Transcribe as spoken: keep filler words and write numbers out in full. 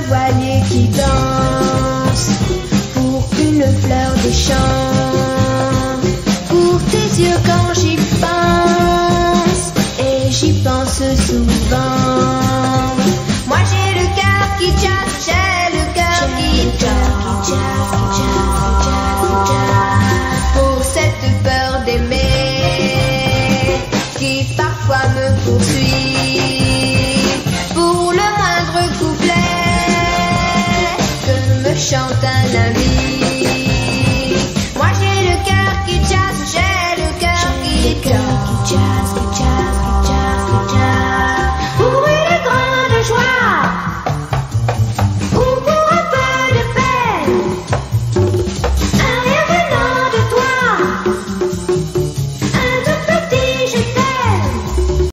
voilier qui danse pour une fleur des champs. Pour tes yeux quand j'y pense, et j'y pense souvent.